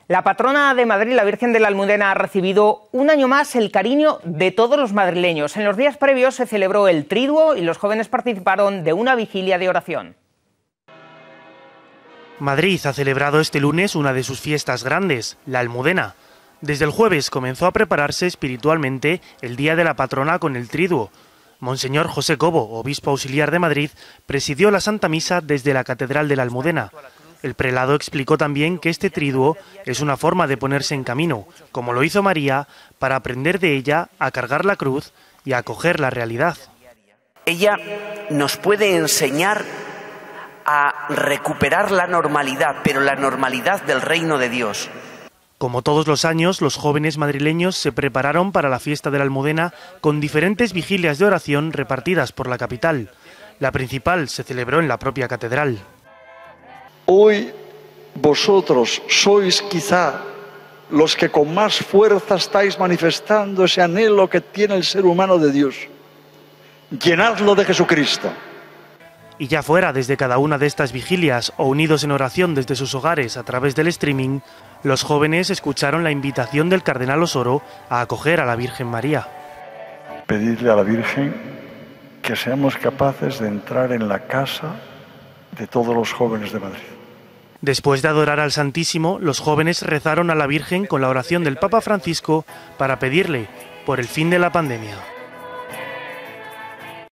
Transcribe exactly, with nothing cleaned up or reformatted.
La patrona de Madrid, la Virgen de la Almudena, ha recibido un año más el cariño de todos los madrileños. En los días previos se celebró el Triduo y los jóvenes participaron de una vigilia de oración. Madrid ha celebrado este lunes una de sus fiestas grandes, la Almudena. Desde el jueves comenzó a prepararse espiritualmente el Día de la Patrona con el Triduo. Monseñor José Cobo, obispo auxiliar de Madrid, presidió la Santa Misa desde la Catedral de la Almudena. El prelado explicó también que este triduo es una forma de ponerse en camino, como lo hizo María, para aprender de ella a cargar la cruz y a acoger la realidad. Ella nos puede enseñar a recuperar la normalidad, pero la normalidad del reino de Dios. Como todos los años, los jóvenes madrileños se prepararon para la fiesta de la Almudena con diferentes vigilias de oración repartidas por la capital. La principal se celebró en la propia catedral. Hoy vosotros sois quizá los que con más fuerza estáis manifestando ese anhelo que tiene el ser humano de Dios. Llenadlo de Jesucristo. Y ya fuera desde cada una de estas vigilias o unidos en oración desde sus hogares a través del streaming, los jóvenes escucharon la invitación del cardenal Osoro a acoger a la Virgen María. Pedirle a la Virgen que seamos capaces de entrar en la casa de todos los jóvenes de Madrid. Después de adorar al Santísimo, los jóvenes rezaron a la Virgen con la oración del Papa Francisco para pedirle por el fin de la pandemia.